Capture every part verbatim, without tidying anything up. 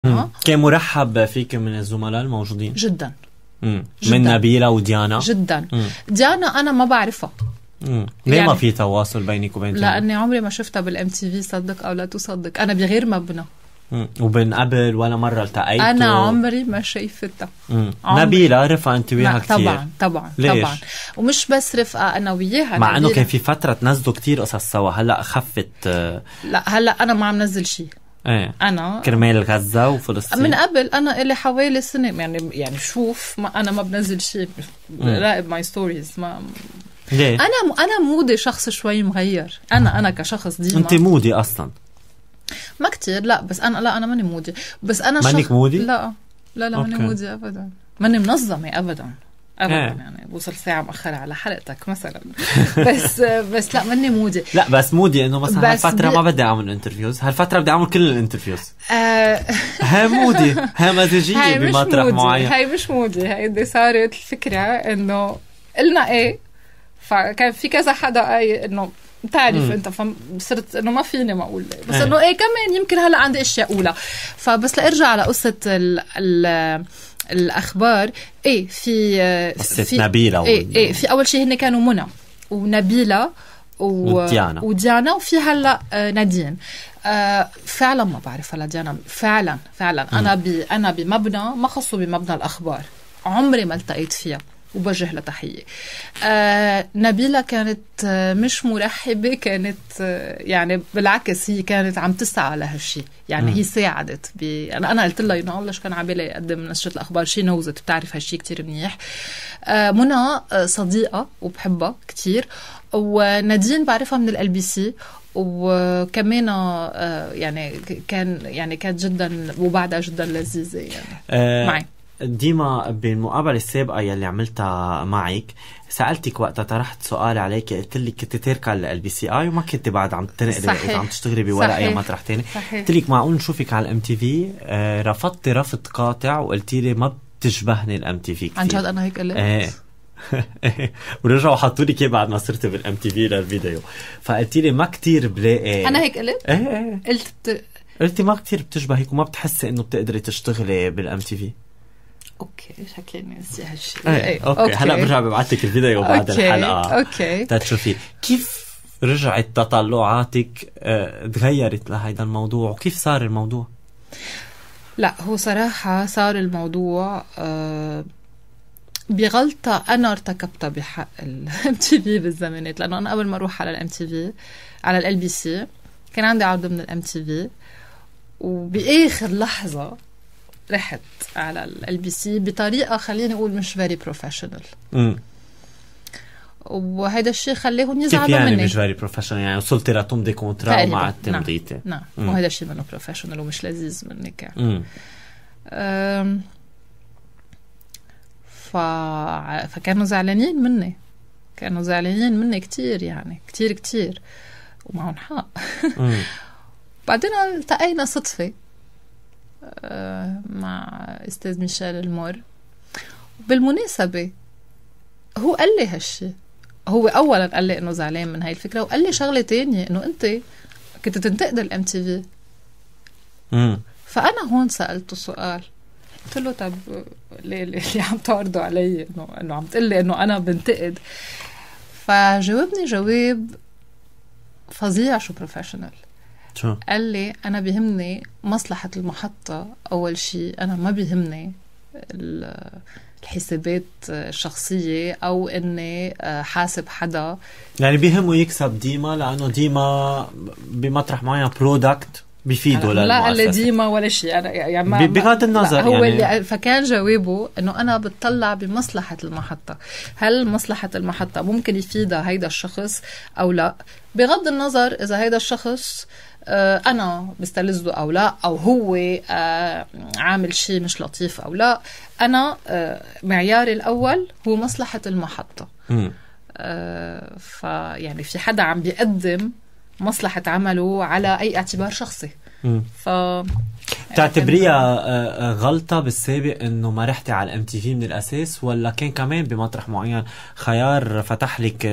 آه. كان مرحب فيك من الزملاء الموجودين جدا, جداً. من نبيلة وديانا جدا. مم. ديانا أنا ما بعرفها. مم. ليه يعني ما في تواصل بينك وبين ديانا؟ لأني عمري ما شفتها بالام تي في، صدق أو لا تصدق. أنا بغير مبنى. وبين قبل ولا مرة التقيتوا؟ أنا عمري ما شايفتها. نبيلة رفقة أنت وياها كتير؟ طبعا طبعا ليش؟ طبعا. ومش بس رفقة أنا وياها، مع أنه كان في فترة تنزلوا كتير قصص سوا، هلأ خفت. لا هلأ أنا ما عم نزل شيء. ايه أنا كرمال غزة وفلسطين من قبل. أنا إلي حوالي سنة يعني يعني شوف ما أنا ما بنزل شيء، راقب ماي ستوريز. ما ليه؟ أنا أنا مودي شخص شوي مغير. أنا أنا كشخص ديما. أنت مودي أصلا؟ ما كتير لا، بس أنا لا أنا ماني مودي، بس أنا مانك شخص مودي؟ لا لا لا ماني مودي أبدا، ماني منظمة أبدا أبدا. يعني بوصل ساعة مؤخرة على حلقتك مثلا بس بس لا ماني مودي. لا بس مودي إنه مثلا هالفترة بي... ما بدي أعمل انترفيوز، هالفترة بدي أعمل كل الانترفيوز. آه... هاي مودي، هاي مزاجية بمطرح معين. هاي مش مودي، هاي دي صارت الفكرة إنه قلنا إيه، فكان في كذا حدا أي إنه تعرف انت، فصرت انه ما فيني ما اقول بس انه ايه كمان يمكن هلا عندي اشياء اولى. فبس لارجع على قصه ال ال الاخبار، ايه في قصه نبيله ايه ايه في اول شيء هن كانوا منى ونبيله وديانا وديانا وفي هلا نادين. آه فعلا ما بعرف هلا ديانا فعلا فعلا. م. انا ب انا بمبنى ما خصو بمبنى الاخبار، عمري ما التقيت فيها وبوجه لها تحية. آه نبيلة كانت آه مش مرحبة، كانت آه يعني بالعكس هي كانت عم تسعى لهالشي يعني. م. هي ساعدت ب... أنا أنا قلت لها ينقلش كان عبالي يقدم نشرة الأخبار، شي نوزت بتعرف هالشي كتير منيح. آه منى آه صديقة وبحبها كتير، ونادين بعرفها من ال بي سي، وكمان آه يعني كان يعني كانت جدا وبعدها جدا لذيذة يعني آه معي. ديما بالمقابلة السابقة يلي عملتها معك سألتك وقتها طرحت سؤال عليك، قلت لك كنت تاركة ال بي سي اي وما كنت بعد عم تنقلي عم تشتغلي بورق اي مطرح تاني. قلت لك معقول نشوفك على الام تي في؟ آه رفضتي رفض قاطع وقلتي لي ما بتشبهني الام تي في كتير. عن جد انا هيك قلت؟ آه. ورجعوا حطوا لي بعد ما صرت بالام تي في للفيديو، فقلتي لي ما كتير بلاقي. انا هيك قلت؟ ايه ايه قلت بت... قلتي ما كتير بتشبهك وما بتحسي انه بتقدري تشتغلي بالام تي في. اوكي شكلني نسي هالشيء. ايه اوكي, أوكي. هلا برجع ببعث لك الفيديو بعد أوكي. الحلقه اوكي تشوفي كيف رجعت تطلعاتك اه تغيرت لهيدا الموضوع، وكيف صار الموضوع. لا هو صراحه صار الموضوع اه بغلطه انا ارتكبتها بحق الام تي في بالزمانات، لانه انا قبل ما اروح على الام تي في على ال بي سي كان عندي عرض من الام تي في، وباخر لحظه رحت على ال بي سي بطريقة خليني أقول مش very professional. امم وهذا الشيء خليهم يزعلوا مني. كيف يعني مش very professional؟ يعني وصلتي لتمضي كونترا ومع التمضيتي. نعم, نعم. وهذا الشيء منه professional ومش لذيذ مني كان. امم ف... فكانوا زعلانين مني، كانوا زعلانين مني كتير يعني كتير كتير ومعهم حق. بعدين التقينا صدفة مع أستاذ ميشيل المور. بالمناسبة هو قال لي هالشي، هو أولا قال لي إنه زعلان من هاي الفكرة، وقال لي شغلة تانية إنه أنت كنت تنتقد الام تي في. فأنا هون سألته سؤال، قلت له طب ليه اللي عم تعرضوا علي إنه إنه عم تقلي إنه أنا بنتقد؟ فجاوبني جواب فظيع شو بروفيشنال. شو؟ قال لي أنا بيهمني مصلحة المحطة أول شيء، أنا ما بيهمني الحسابات الشخصية أو إني حاسب حدا. يعني بيهمه يكسب ديما، لأنه ديما بمطرح معين برودكت بيفيدوا للمؤسسة. لا قال لي ديما ولا شيء، أنا يعني بغض النظر هو يعني. اللي فكان جوابه إنه أنا بتطلع بمصلحة المحطة، هل مصلحة المحطة ممكن يفيدها هيدا الشخص أو لا، بغض النظر إذا هيدا الشخص أنا بستلذه أو لا، أو هو عامل شيء مش لطيف أو لا. أنا معياري الأول هو مصلحة المحطة. فيعني في حدا عم بيقدم مصلحة عمله على أي اعتبار شخصي. ف تعتبريها غلطة بالسابق انه ما رحتي على الام تي في من الاساس، ولا كان كمان بمطرح معين خيار فتح لك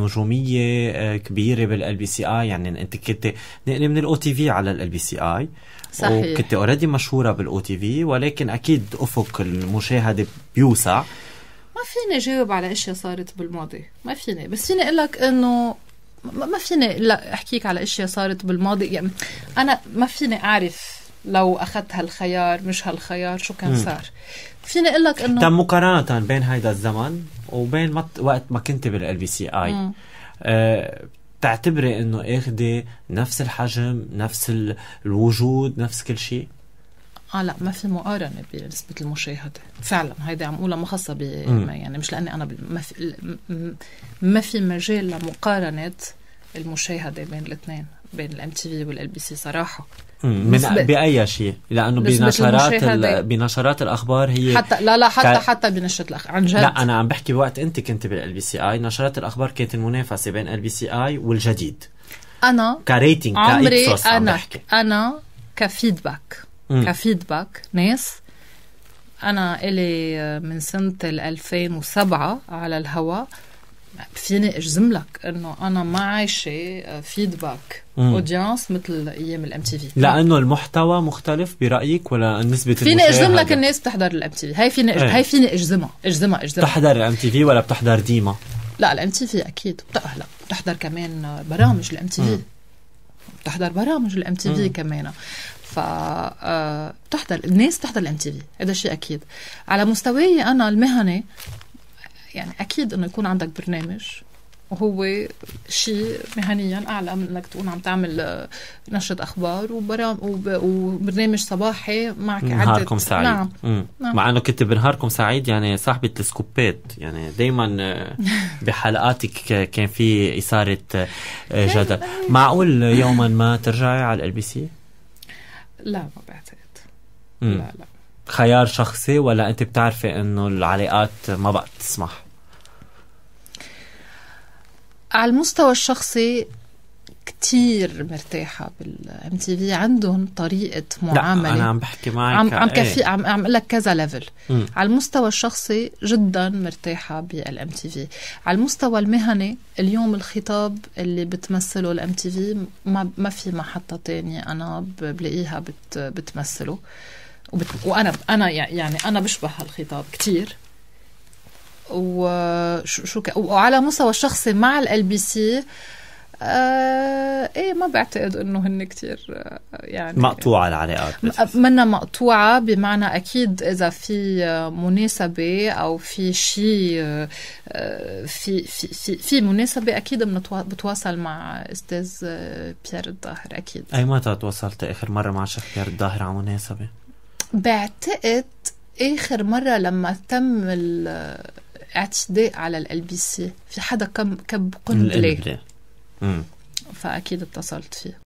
نجومية كبيرة بالال بي سي اي؟ يعني انت كنت نقلي من الاو تي في على الال بي سي اي، صحيح، وكنت اوريدي مشهورة بالاو تي في، ولكن اكيد افق المشاهدة بيوسع. ما فيني جاوب على اشياء صارت بالماضي، ما فيني، بس فيني اقول لك انه ما فيني لا احكيك على اشياء صارت بالماضي. يعني انا ما فيني اعرف لو أخذت هالخيار مش هالخيار شو كان صار. فيني أقول لك إنه تم مقارنة بين هيدا الزمن وبين مت... وقت ما كنت بالال بي سي اي، أه... تعتبري إنه اخدي نفس الحجم، نفس ال... الوجود، نفس كل شيء؟ اه لا، ما في مقارنة بنسبة المشاهدة فعلا. هيدا عم أقولها مخصة ب... يعني مش لأني أنا ب... ما في ما في مجال لمقارنة المشاهدة بين الاثنين، بين الام تي في والال بي سي صراحة. من بأي شيء، لأنه بنشرات ال... بنشرات الأخبار هي حتى لا لا حتى ك... حتى بنشرة الأخبار عن جد. لا أنا عم بحكي بوقت أنت كنت بالال بي سي آي، نشرات الأخبار كانت المنافسة بين ال بي سي آي والجديد. أنا كريتنج عمري كإبسوس أنا بحكي. أنا كفيدباك م. كفيدباك ناس، أنا إلي من سنة ألفين وسبعة على الهواء، فيني اجزم لك انه انا ما عايشه فيدباك اودينس مثل ايام الام تي في، لانه المحتوى مختلف برايك ولا نسبه المشاهده؟ فيني اجزم لك الناس بتحضر الام تي في، هاي فيني أج... هاي فيني اجزمها اجزمها اجزمها بتحضر الام تي في ولا بتحضر ديما؟ لا الام تي في اكيد لا بتحضر كمان برامج الام تي في، بتحضر برامج الام تي في كمان. ف آه... بتحضر الناس بتحضر الام تي في، هذا شيء اكيد. على مستواي انا المهني يعني أكيد إنه يكون عندك برنامج، وهو شيء مهنيا أعلى من إنك تكون عم تعمل نشرة أخبار وبرام وبرنامج صباحي معك عدة نهاركم سعيد. نعم. نعم. مع إنه كنت بنهاركم سعيد يعني صاحبة السكوبات، يعني دايما بحلقاتك كان في إثارة جدل. معقول يوما ما ترجعي على ال بي سي؟ لا ما بعتقد. لا لا خيار شخصي ولا أنت بتعرفي إنه العلاقات ما بقى تسمح؟ على المستوى الشخصي كتير مرتاحة بالام تي في، عندهم طريقة معاملة. لا أنا عم بحكي معك عم عم كفي عم عم لك كذا ليفل. على المستوى الشخصي جدا مرتاحة بالام تي في. على المستوى المهني اليوم الخطاب اللي بتمثله الام تي في ما ما في محطة تانية أنا بلاقيها بت بتمثله، وبت... وانا انا يعني انا بشبه هالخطاب كتير. وشو شو ك... وعلى مستوى الشخصي مع ال بي سي آه... ايه ما بعتقد انه هن كتير آه يعني مقطوعه العلاقات. منا مقطوعه بمعنى اكيد اذا في مناسبه او في شيء آه في في في في مناسبه اكيد بتواصل مع استاذ بيير الظاهر اكيد. اي متى تواصلت اخر مره مع شيخ بيير الظاهر على مناسبه؟ بعتقد آخر مرة لما تم الاعتداء على ال بي سي، في حدا كم كب قنبلة، فأكيد اتصلت فيه.